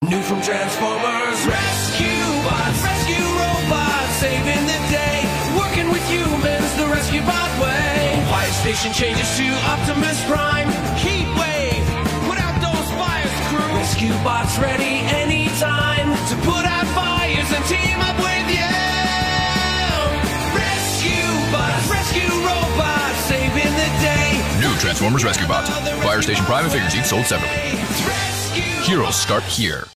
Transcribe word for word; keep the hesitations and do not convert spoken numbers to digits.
New from Transformers, rescue bots, rescue robots, saving the day, working with humans the rescue bot way. Fire station changes to Optimus Prime, heat wave, put out those fires, crew. Rescue bots ready anytime to put out fires and team up with you. Rescue bots, rescue robots, saving the day. New Transformers Rescue Bot. Fire Station Prime and Figure Seats sold separately. Heroes start here.